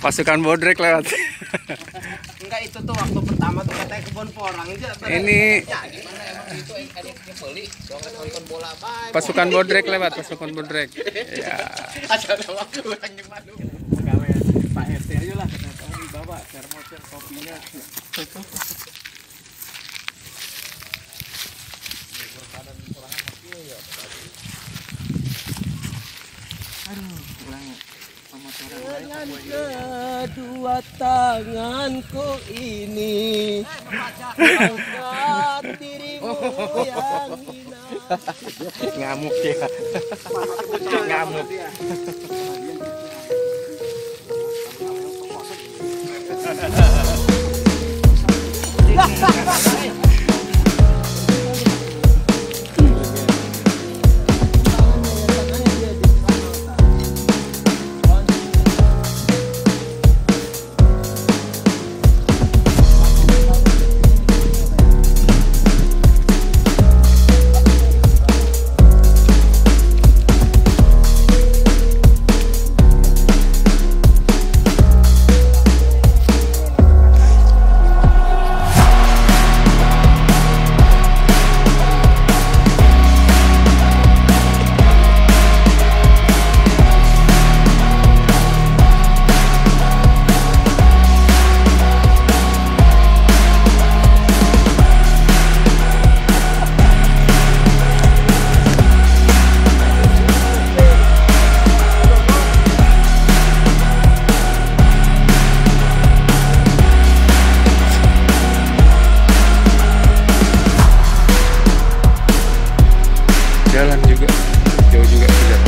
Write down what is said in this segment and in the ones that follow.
Pasukan bodrek lewat. Enggak, itu tuh waktu pertama tuh katanya kebun porang aja. Ini Gimana emang itu yang beli nonton bola baik. pasukan bodrek lewat, pasukan bodrek. Ya. Asal waktu orang gimana? Pegawai Pak RT aja lah, kamu dibawa termos kopinya. Aduh, kurang Dengan kedua tanganku ini angkat dirimu yang hina. Ngamuk ya. Ngamuk. Jalan juga, jauh juga ke jalan.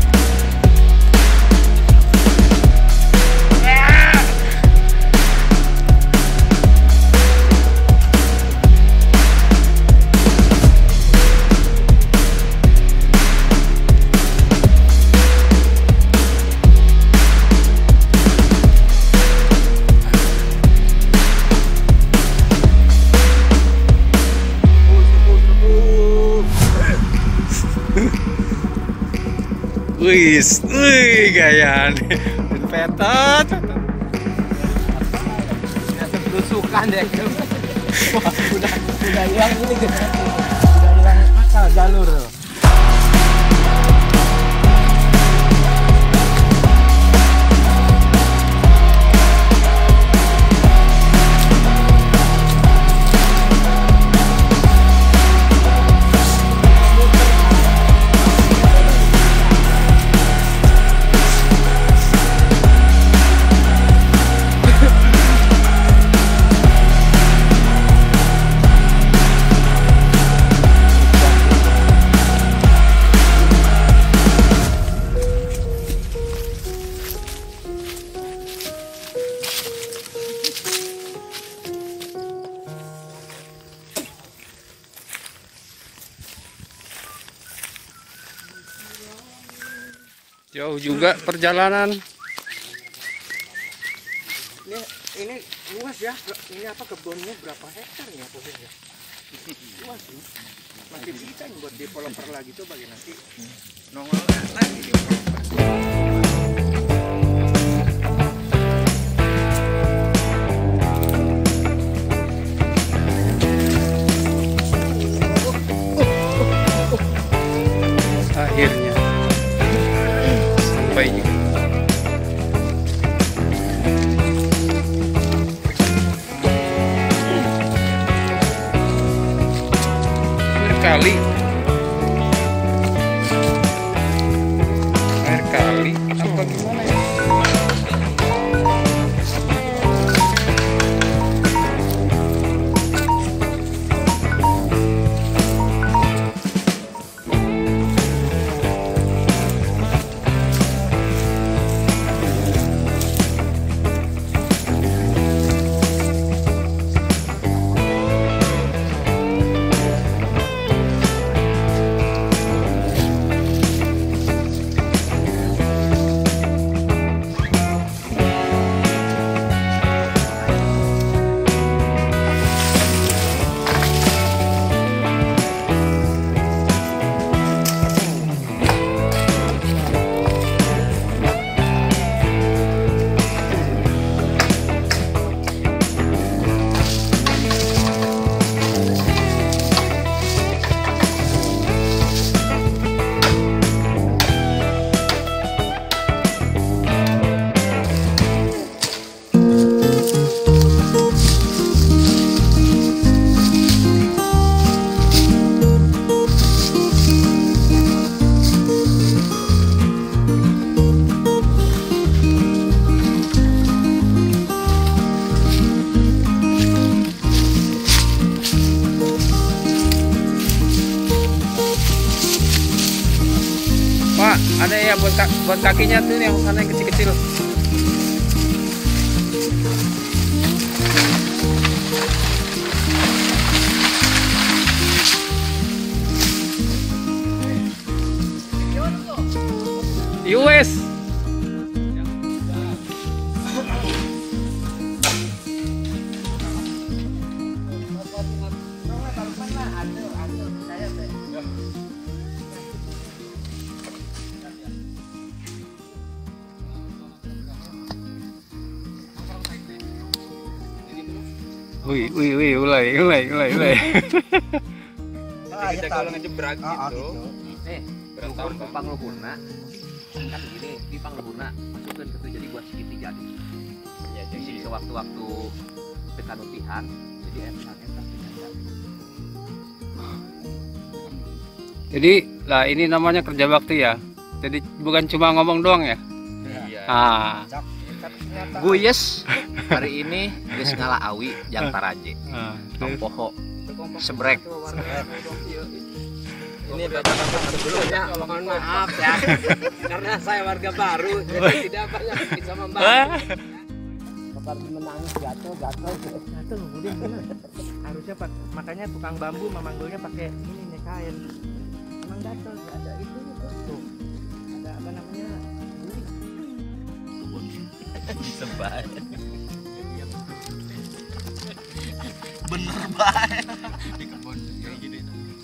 Wih, gaya nih. Petot. Berusukan deh. Wah, udah hilang ini gitu. Udah hilang akal jalur. Jauh juga perjalanan. Ini luas ya. Ini apa kebunnya berapa hektar ya pokoknya? Luas sih. Masih bisa buat developer lagi tuh bagi nanti nongol lagi developer. Akhirnya sampai juga. Kali air kali apa gimana ya? ya buat kakinya tuh yang sana yang kecil-kecil. US. Wih, ulai. Kita kalau ngejebrak gitu. Nih, ukur kupang luhurna. Kan gini, di pangluhurna masukkan ke tuh jadi buat segitiga jadi. Ya, jadi sewaktu-waktu tekan utihan, jadi enak. Jadi, lah ini namanya kerja bakti ya. Jadi bukan cuma ngomong doang ya. Iya. Ah. Guyes hari ini geus ngala awi jang taraje. Tong poho sebrek. Ini bapak-bapak sebelumnya mohon maaf ya. Karena saya warga baru jadi tidak banyak bisa membantu. Bapak menangis jatuh. Kemudian harusnya Pak, makanya tukang bambu memanggulnya pakai ini nih kain. Emang gatel ada itu tuh. Ada apa namanya? Disebut. Bener bae. Di kebun kayak gini.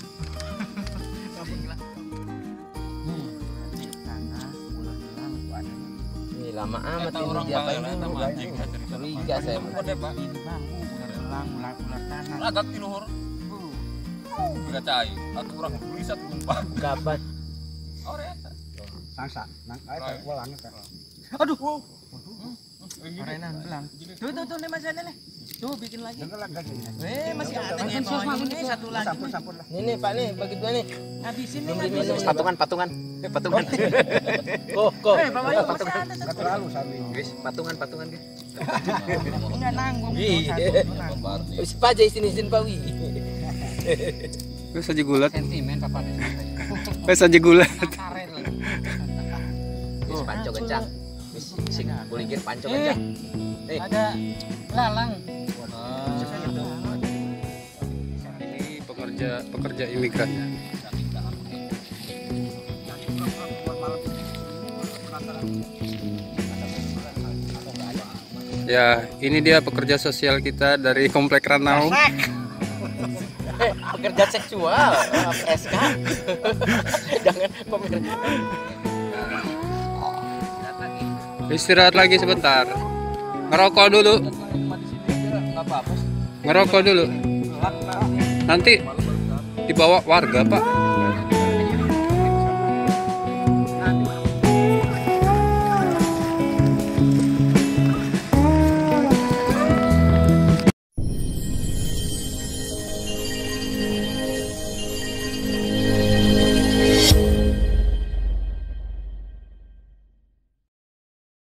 Ini lama amat ini diapain dulu. Curiga saya. Ular tanah. Agak di luhur. Bila cai, atau orang tulisan tumpah. Kapan? Oreta. Sangsa, nang ayo ulang eta. Aduh. Arenan belang. Tuh nih masih ada nih. Tuh bikin lagi. Masih ada nih. Ini satu lagi. Sampun lah. Nih Pak nih bagi dua nih. Habisin Minum patungan. Patungan. Kok. Patungan. Enggak terlalu sabi. Guys, patungan guys. Enggak nanggung. Wis pa jay sinisin pa wi. Wes aja gulat. Sentimen papa. Wes aja gulat. Wis panco kencang. Wis sing kuligir panco kencang. Ada lalang. Ini pekerja imigran. Ya, ini dia pekerja sosial kita dari Komplek Ranau. Pekerja seksual, SK. Jangan pekerja. Istirahat lagi sebentar. Ngerokok dulu. Ngerokok dulu. Nanti dibawa warga, Pak.